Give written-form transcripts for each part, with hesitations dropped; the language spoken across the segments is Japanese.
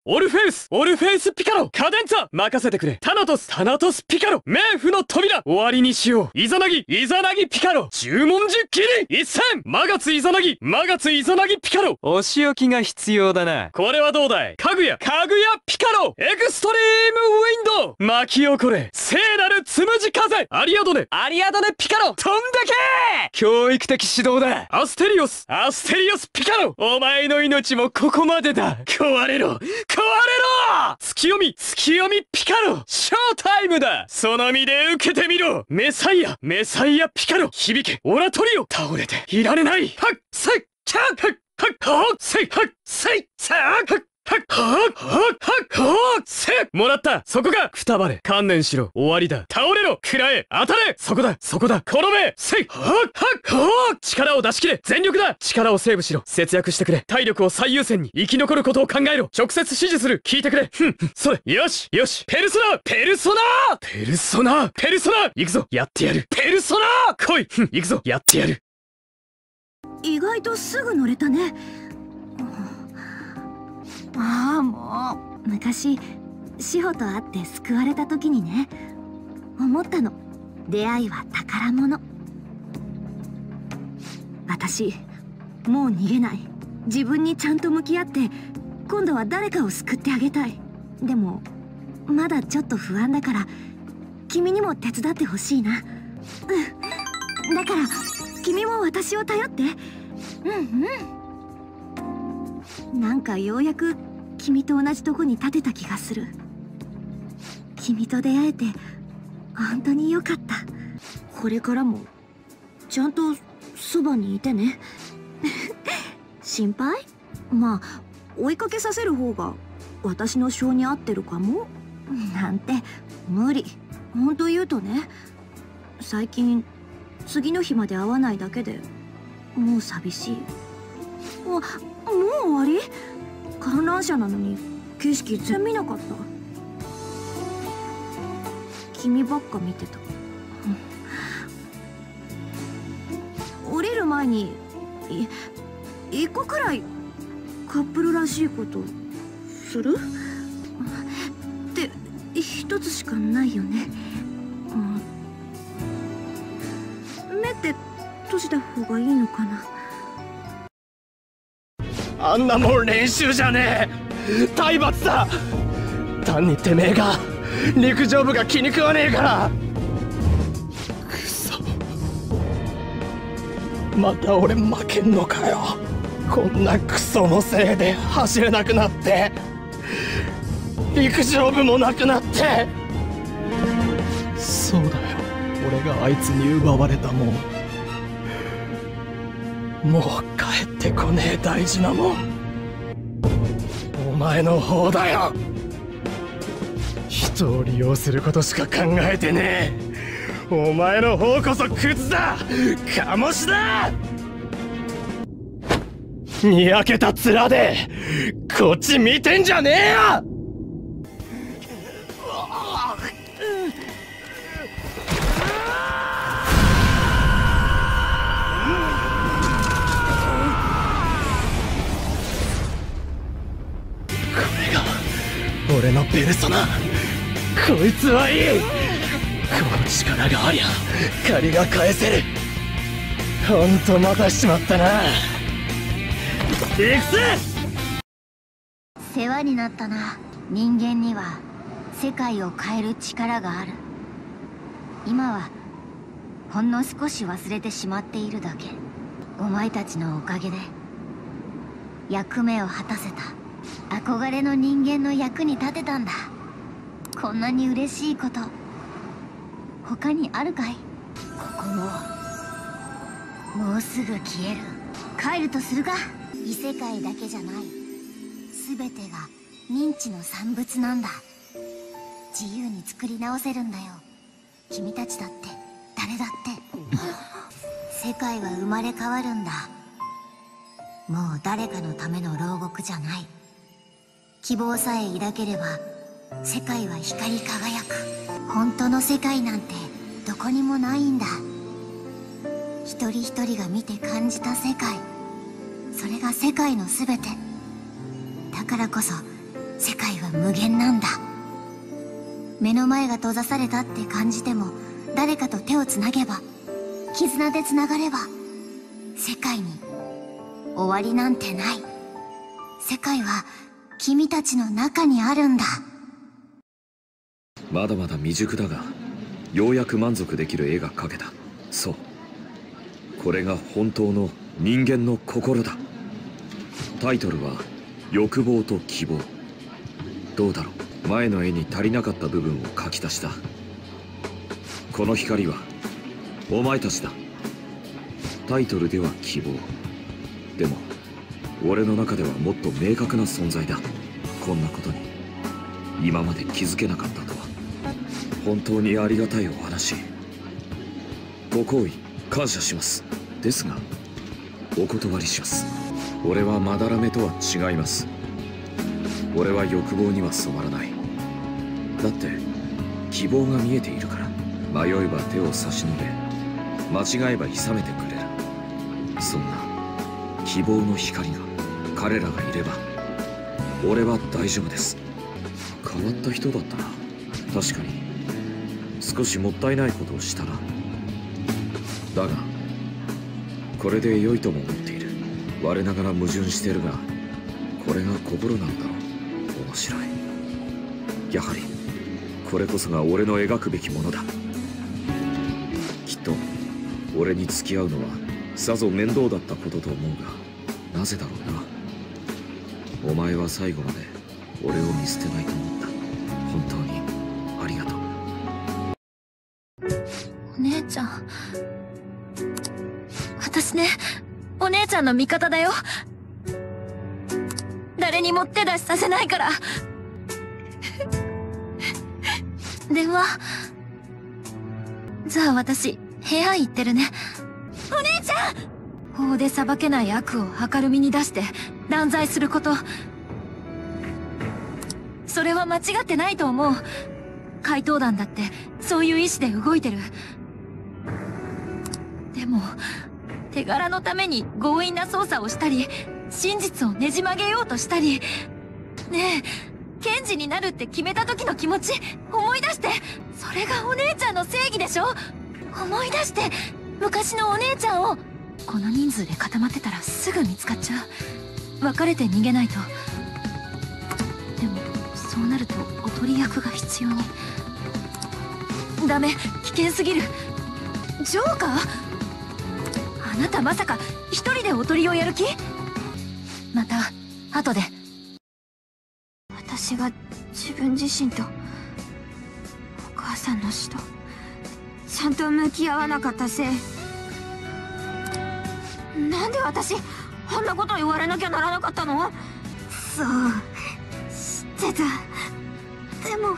オルフェウスピカロ、カデンツァ任せてくれ。タナトスピカロ、冥府の扉終わりにしよう。イザナギピカロ、十文字切り一戦、マガツイザナギピカロ。お仕置きが必要だな。これはどうだい。かぐやピカロ、エクストリームウィンド、巻き起これ聖なるつむじ風、アリアドネピカロ、飛んでけ。教育的指導だ。アステリオスピカロ、お前の命もここまでだ。壊れろ月読みピカロ、ショータイムだ。その身で受けてみろ。メサイアピカロ、響けオラトリオ、倒れていられない。はっせいキャッはっはっせいはっせいさあはっもらった。そこがくたばれ。観念しろ。終わりだ。倒れろ。食らえ。当たれ。そこだ転べ。せい力を出し切れ。全力だ。力をセーブしろ。節約してくれ。体力を最優先に生き残ることを考えろ。直接指示する。聞いてくれ。それ。よしペルソナ行くぞ。やってやる。ペルソナ来い。行くぞ。やってやる。 意外とすぐ乗れたね。ああ、もう昔志保と会って救われた時にね、思ったの。出会いは宝物。私もう逃げない。自分にちゃんと向き合って今度は誰かを救ってあげたい。でもまだちょっと不安だから君にも手伝ってほしいな。だから君も私を頼って。なんかようやく君と同じとこに立てた気がする。君と出会えて本当によかった。これからもちゃんとそばにいてね。心配？まあ追いかけさせる方が私の性に合ってるかもなんて無理。本当言うとね、最近次の日まで会わないだけでもう寂しい。もう終わり？観覧車なのに景色全然見なかった。君ばっか見てた。降りる前に一個くらいカップルらしいことする？って一つしかないよね。目って閉じた方がいいのかな。 あんなもん練習じゃねえ、体罰だ。単にてめえが陸上部が気に食わねえから。くそ、また俺負けんのかよ。こんなクソのせいで走れなくなって、陸上部もなくなって。そうだよ、俺があいつに奪われたもん。もう帰ってこねえ大事なもん、お前の方だよ。人を利用することしか考えてねえ。お前の方こそクズだ、カモシだ。にやけた面でこっち見てんじゃねえよ。俺のペルソナ、こいつはいい。この力がありゃ借りが返せる。ほんと待たしちまったな。行くぜ。 世話になったな。人間には世界を変える力がある。今はほんの少し忘れてしまっているだけ。お前たちのおかげで役目を果たせた。憧れの人間の役に立てたんだ。こんなに嬉しいこと他にあるかい？ここもうすぐ消える。帰るとするか。異世界だけじゃない、全てが認知の産物なんだ。自由に作り直せるんだよ。君たちだって誰だって世界は生まれ変わるんだ。もう誰かのための牢獄じゃない。希望さえ抱ければ世界は光り輝く。本当の世界なんてどこにもないんだ。一人一人が見て感じた世界、それが世界の全てだからこそ世界は無限なんだ。目の前が閉ざされたって感じても、誰かと手をつなげば、絆でつながれば、世界に終わりなんてない。世界は君たちの中にあるんだ。 まだまだ未熟だが、ようやく満足できる絵が描けた。そう、これが本当の人間の心だ。タイトルは欲望と希望。どうだろう、前の絵に足りなかった部分を描き足した。この光はお前たちだ。タイトルでは希望、でも俺の中ではもっと明確な存在だ。こんなことに今まで気づけなかったとは。本当にありがたいお話、ご好意感謝します。ですがお断りします。俺はまだらめとは違います。俺は欲望には染まらない。だって希望が見えているから。迷えば手を差し伸べ、間違えば諌めてくれる。そんな希望の光が彼らがいれば俺は大丈夫です。変わった人だったな。確かに少しもったいないことをしたな。だがこれで良いとも思っている。我ながら矛盾してるが、これが心なんだろう。面白い。やはりこれこそが俺の描くべきものだ。きっと俺に付き合うのはさぞ面倒だったことと思うが、なぜだろうな。お前は最後まで俺を見捨てないと思った。本当にありがとう。 お姉ちゃん、私ね、お姉ちゃんの味方だよ。誰にも手出しさせないから。電話。じゃあ私、部屋行ってるね。お姉ちゃん！法で裁けない悪を明るみに出して断罪すること。それは間違ってないと思う。怪盗団だってそういう意志で動いてる。でも手柄のために強引な捜査をしたり、真実をねじ曲げようとしたり。ねえ、検事になるって決めた時の気持ち思い出して。それがお姉ちゃんの正義でしょ。思い出して、昔のお姉ちゃんを。この人数で固まってたらすぐ見つかっちゃう。別れて逃げないと。でもそうなるとおとり役が必要に。ダメ、危険すぎる。ジョーカー？あなたまさか一人でおとりをやる気？また後で。 私が自分自身とお母さんの死とちゃんと向き合わなかったせい。なんで私あんなこと言われなきゃならなかったの？ そう、知ってた。でも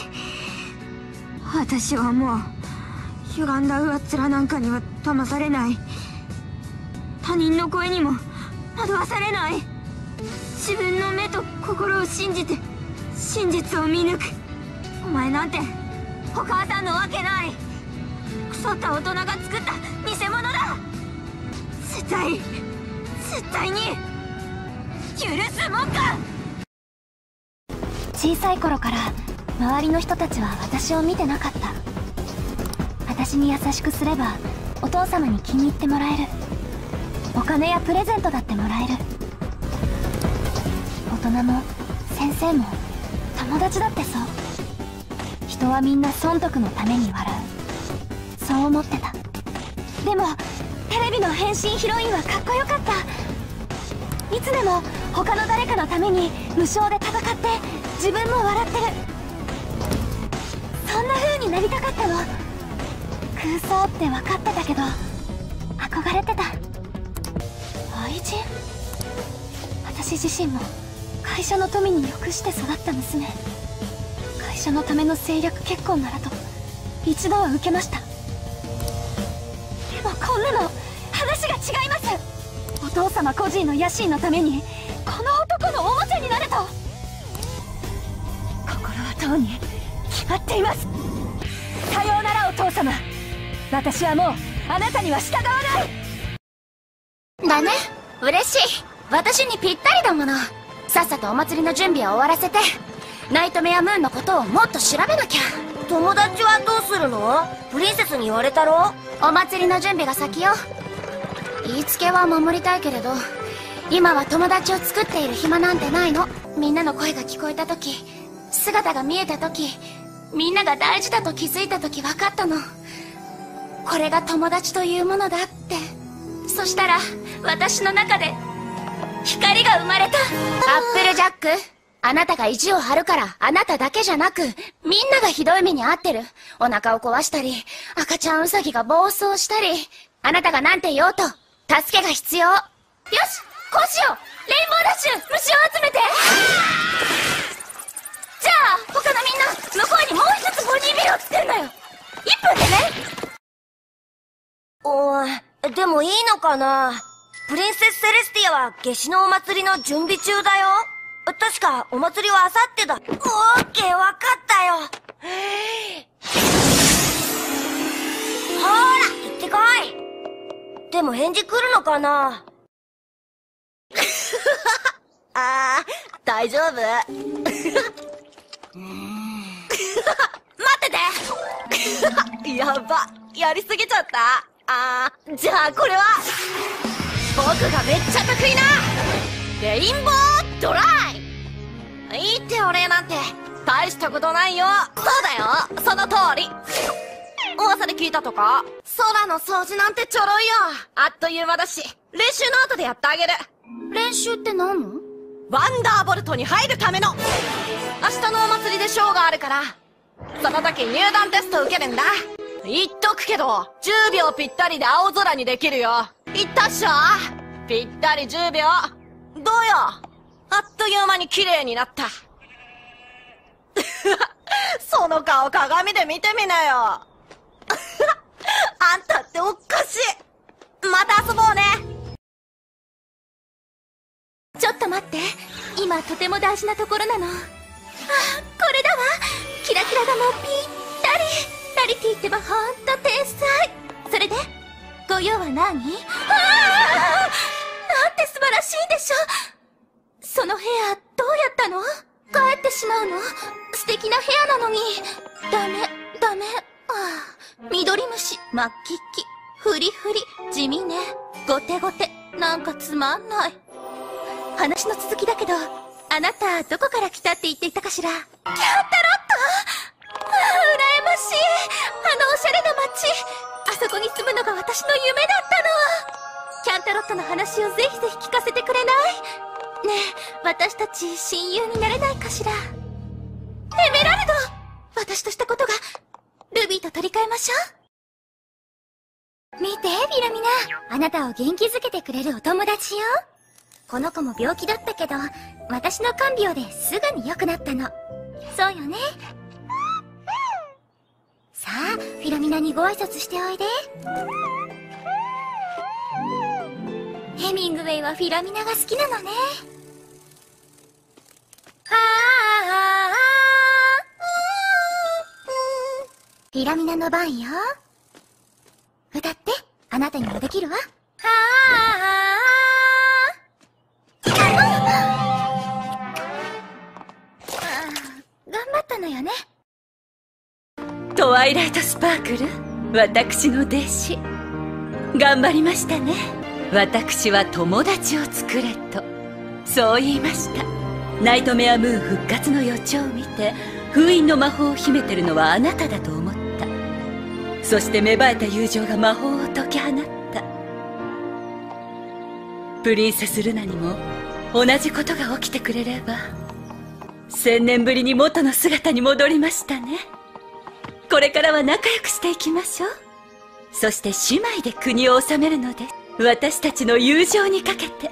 私はもう歪んだ上っ面なんかには騙されない。他人の声にも惑わされない。自分の目と心を信じて真実を見抜く。お前なんてお母さんのわけない。腐った大人が作った偽物だ。絶対に許すもんか。 小さい頃から周りの人たちは私を見てなかった。私に優しくすればお父様に気に入ってもらえる。お金やプレゼントだってもらえる。大人も先生も友達だってそう。人はみんな損得のために笑う、そう思ってた。でもテレビの変身ヒロインはかっこよかった。いつでも他の誰かのために無償で戦って自分も笑ってる。そんな風になりたかったの。空想って分かってたけど憧れてた。愛人？私自身も会社の富に欲して育った娘。会社のための政略結婚ならと一度は受けました。でもこんなの話が違います。お父様個人の野心のためにこの男のおもちゃになると。心はとうに決まっています。さようならお父様。私はもうあなたには従わない。 だね、嬉しい。私にぴったりだもの。 さっさとお祭りの準備を終わらせて、ナイトメアムーンのことをもっと調べなきゃ。 友達はどうするの？プリンセスに言われたろ？ お祭りの準備が先よ。言いつけは守りたいけれど、今は友達を作っている暇なんてないの。みんなの声が聞こえた時、姿が見えた時、みんなが大事だと気づいた時分かったの。これが友達というものだって。そしたら私の中で光が生まれた。アップルジャック、あなたが意地を張るから、あなただけじゃなくみんながひどい目に遭ってる。お腹を壊したり、赤ちゃんウサギが暴走したり、あなたがなんて言おうと助けが必要。よし、こうしよう。レインボーダッシュ、虫を集めて。じゃあ他のみんな、向こうにもう一つボニービルを作るのよ。1分でね。 おい、でもいいのかな？プリンセス・セレスティアは夏至のお祭りの準備中だよ。確かお祭りはあさってだ。オーケー、わかったよ。ほーら、行ってこい。でも返事来るのかな？大丈夫。 待ってて。 やば、やりすぎちゃった。じゃあこれは僕がめっちゃ得意なレインボードライ。いいってお礼なんて大したことないよ。そうだよ、その通り。噂で聞いたとか？空の掃除なんてちょろいよ。あっという間だし、練習の後でやってあげる。 練習って何の？ ワンダーボルトに入るための。明日のお祭りでショーがあるから、その時入団テスト受けるんだ。言っとくけど、10秒ぴったりで青空にできるよ。言ったっしょ？ぴったり10秒。どうよ？あっという間に綺麗になった。その顔鏡で見てみなよ。あんたっておっかしい。また遊ぼうね。 ちょっと待って、今とても大事なところなの。これだわ。キラキラがもうぴったり。ラリティってばほんと天才。それでご用は何？なんて素晴らしいでしょ。その部屋どうやったの？帰ってしまうの？素敵な部屋なのに。ダメ。緑虫、末期期、フリフリ、地味ね、ゴテゴテ、なんかつまんない。話の続きだけど、あなたどこから来たって言っていたかしら？キャンタロット？羨ましい。おしゃれな街。あそこに住むのが私の夢だったの。キャンタロットの話をぜひぜひ聞かせてくれない？ねえ、私たち親友になれないかしら？エメラルド！私としたことが、ルビーと取り替えましょう。見て、フィロミナ。あなたを元気づけてくれるお友達よ。この子も病気だったけど、私の看病ですぐに良くなったの。そうよね。さあ、フィロミナにご挨拶しておいで。ヘミングウェイはフィロミナが好きなのね。フィロミナの番よ。歌って、あなたにもできるわ。頑張ったのよね。 トワイライトスパークル、私の弟子。頑張りましたね。私は友達を作れと、そう言いました。ナイトメアムーン復活の予兆を見て、封印の魔法を秘めてるのはあなただと思った。そして芽生えた友情が魔法を解き放った。プリンセス・ルナにも同じことが起きてくれれば、1000年ぶりに元の姿に戻りましたね。これからは仲良くしていきましょう。そして姉妹で国を治めるのです。私たちの友情にかけて。 も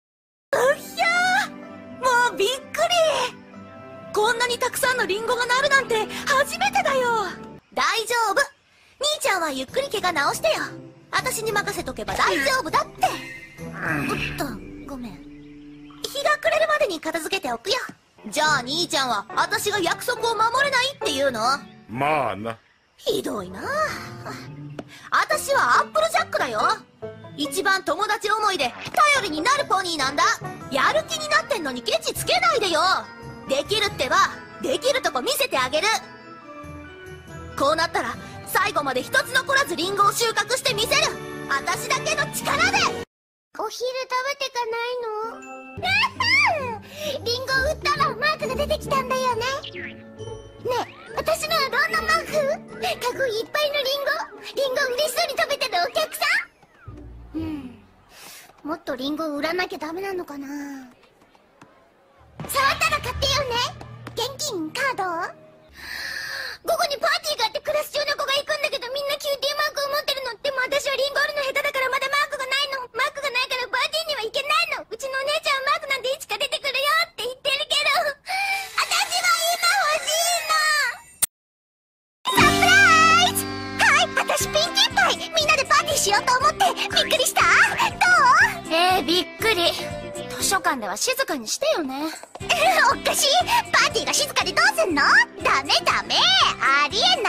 うびっくり。こんなにたくさんのリンゴがなるなんて初めてだよ。大丈夫。兄ちゃんはゆっくり怪我治してよ。私に任せとけば大丈夫だって。おっと、ごめん。日が暮れるまでに片付けておくよ。じゃあ兄ちゃんは私が約束を守れないって言うの？ まあな。 ひどいな。私はアップルジャックだよ。 一番友達思いで頼りになるポニーなんだ。やる気になってんのにケチつけないでよ。できるってばできるとこ見せてあげる。こうなったら最後まで一つ残らずリンゴを収穫してみせる。私だけの力で。 お昼食べてかないの？リンゴを売ったらマークが出てきたんだよね。ねえ、私のはどんなマーク？カゴいっぱいのリンゴ嬉しそうに食べてるお客さん。もっとリンゴを売らなきゃダメなのかな。触ったら買ってよね。現金カード？午後にパーティーがあってクラス中の子が行くんだけど、みんなキューティーマークを持ってるの。でも私はリンゴ売るの下手だからまだマークがないの。マークがないからパーティーには行けないの。うちのお姉ちゃんはマークなんていつか出てくるよって言ってるけど、私は今欲しいの。サプライズ！はい、私ピンキーパイ。みんなでパーティーしようと思って。びっくりした？どう？ びっくり。図書館では静かにしてよね。 おかしい。パーティーが静かでどうすんの？ダメダメ、ありえない。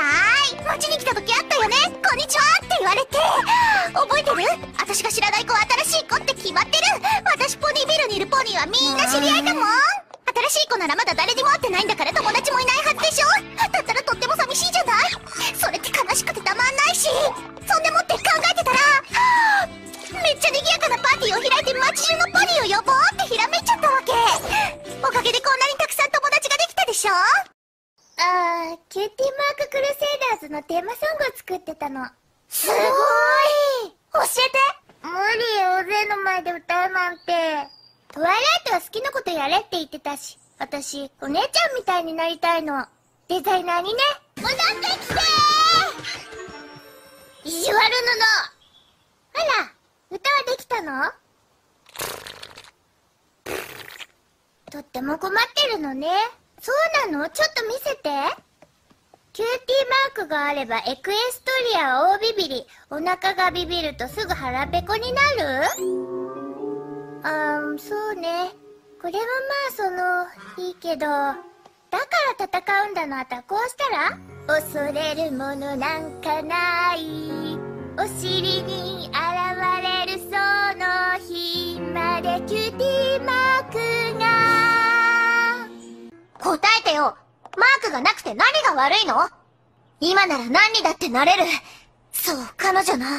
街に来た時あったよね。こんにちはって言われて。覚えてる？私が知らない子は新しい子って決まってる。私ポニービルにいるポニーはみんな知り合いだもん。新しい子ならまだ誰にも会ってないんだから友達もいないはずでしょ。だったらとっても寂しいじゃない。それって悲しくてたまんないし。そんでもって考えてたら、めっちゃ賑やかなパーティーを開いて街中のポニーを呼ぼうってひらめいちゃったわけ。おかげでこんなにたくさん友達ができたでしょ。キューティーマーククルセイダーズのテーマソングを作ってたの。すごい。教えて。無理、大勢の前で歌うなんて。トワイライトは好きなことやれって言ってたし、私お姉ちゃんみたいになりたいの。デザイナーにね。戻ってきてー。意地悪布。あら、歌はできたの？とっても困ってるのね。そうなの？ちょっと見せて。キューティーマークがあればエクエストリア大ビビリ。お腹がビビるとすぐ腹ペコになる？そうね。これはいいけど。だから戦うんだの。あたこうしたら？恐れるものなんかない。お尻に現れるその日までキューティーマークが。答えてよ。マークがなくて何が悪いの？今なら何にだってなれる。そう、彼女の可能性は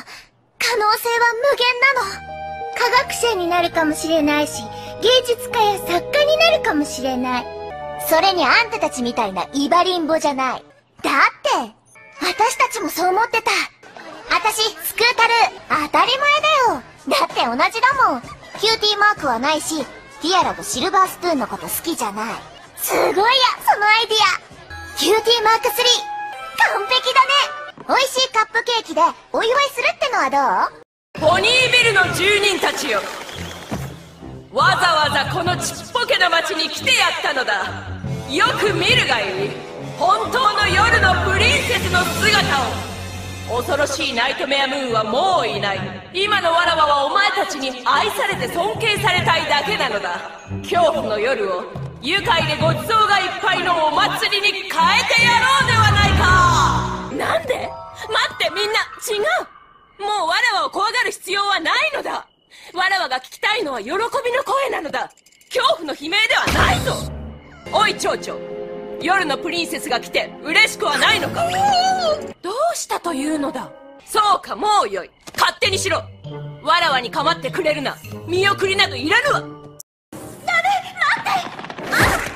無限なの。科学者になるかもしれないし、芸術家や作家になるかもしれない。それにあんたたちみたいなイバリンボじゃない。だって、私たちもそう思ってた。私、スクータル、当たり前だよ。だって同じだもん。キューティーマークはないし、ティアラとシルバースプーンのこと好きじゃない。すごいや、そのアイディア。キューティーマーク3、完璧だね。美味しいカップケーキでお祝いするってのはどう？ ポニービルの住人たちよ。わざわざこのちっぽけな町に来てやったのだ。よく見るがいい。本当の夜のプリンセスの姿を。恐ろしいナイトメアムーンはもういない。今のわらわはお前たちに愛されて尊敬されたいだけなのだ。恐怖の夜を愉快でごちそうがいっぱいのお祭りに変えてやろうではないか。なんで？待って、みんな違う。もうわらわを怖がる必要はないのだ。わらわが聞きたいのは喜びの声なのだ。恐怖の悲鳴ではないぞ。おい蝶々、夜のプリンセスが来て嬉しくはないのか？どうしたというのだ。そうか、もうよい。勝手にしろ。わらわに構ってくれるな。見送りなどいらぬわ。ダメ、待って。お願い、乱暴はや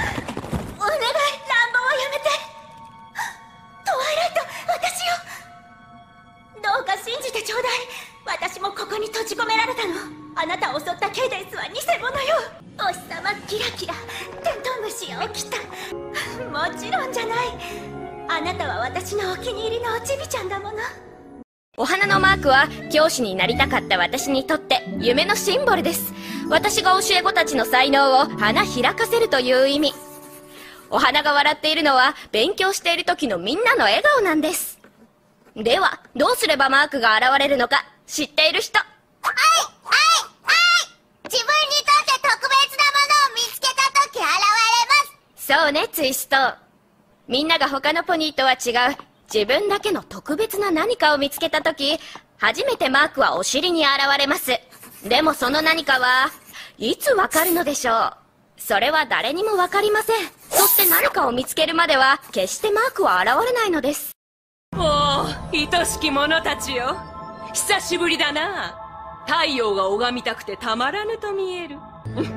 めて。トワイライト、私をどうか信じてちょうだい。私もここに閉じ込められたの。あなたを襲ったケイデンスは偽物よ。お日様キラキラ、テントウムシを着た。もちろんじゃない。あなたは私のお気に入りのおちびちゃんだもの。 お花のマークは教師になりたかった私にとって夢のシンボルです。私が教え子たちの才能を花開かせるという意味。お花が笑っているのは勉強している時のみんなの笑顔なんです。ではどうすればマークが現れるのか知っている人？ 自分にとって特別なものを見つけた時現れます。 そうね、ツイスト。みんなが他のポニーとは違う自分だけの特別な何かを見つけた時、 初めてマークはお尻に現れます。でもその何かはいつわかるのでしょう。それは誰にもわかりません。そして何かを見つけるまでは決してマークは現れないのです。 おお、愛しき者たちよ。久しぶりだな。太陽が拝みたくてたまらぬと見える。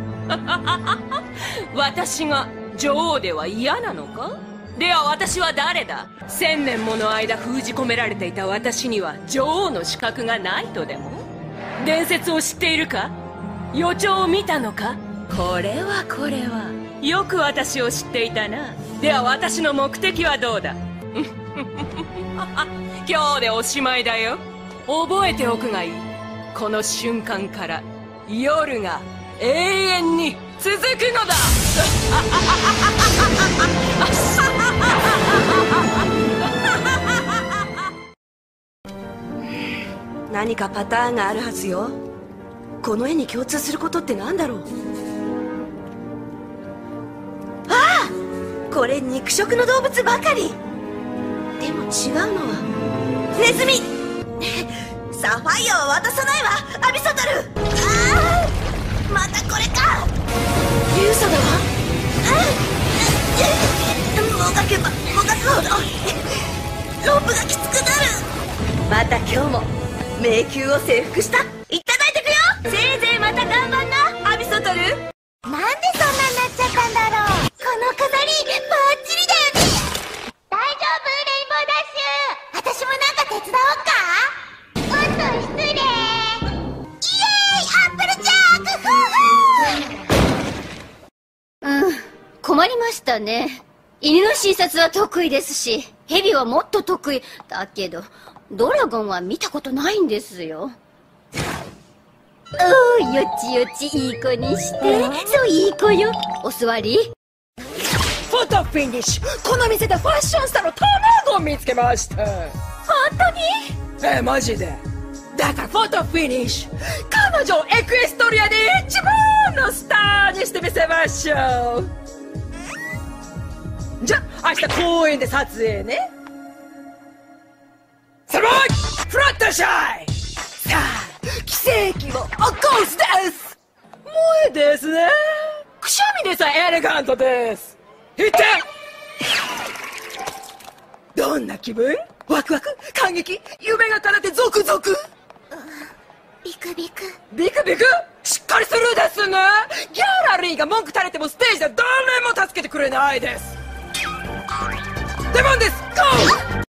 私が女王では嫌なのか？では私は誰だ？1000年もの間封じ込められていた私には女王の資格がないとでも？伝説を知っているか？予兆を見たのか？これはよく私を知っていたな。では私の目的はどうだ？今日でおしまいだよ。覚えておくがいい。この瞬間から夜が永遠に続くのだ。 何かパターンがあるはずよ。この絵に共通することって何だろう。ああ、これ肉食の動物ばかり。でも違うのはネズミ。サファイアは渡さないわ、アビソトル。ああ、またこれか。ユーサだわ。もがけばもがくほどロープがきつくなる。また今日も迷宮を征服した。いただいてくよ。せいぜいまた頑張んな、アビソトル。 なんでそんなになっちゃったんだろう。この飾りバッチリだよね。大丈夫レインボーダッシュ。私もなんか手伝おうか。おっと失礼。イエーイアップルジャーク。 困りましたね。犬の診察は得意ですし、蛇はもっと得意だけど、ドラゴンは見たことないんですよ。おー、よちよちいい子にして。そう、いい子よ。お座り。 フォトフィニッシュ。この店でファッションスターの卵を見つけました。 本当に？ マジで。だからフォトフィニッシュ。彼女をエクエストリアで一番のスターにしてみせましょう。じゃあ明日公園で撮影ね。サバイフラッタシャイ。さあ奇跡を起こすです。萌えですね。くしゃみでさえエレガントです。いってどんな気分？ワクワク、感激、夢が叶ってゾクゾク。 ビクビク。 ビクビク？しっかりするですね。ギャラリーが文句垂れてもステージで誰も助けてくれないです。出番です。ゴー！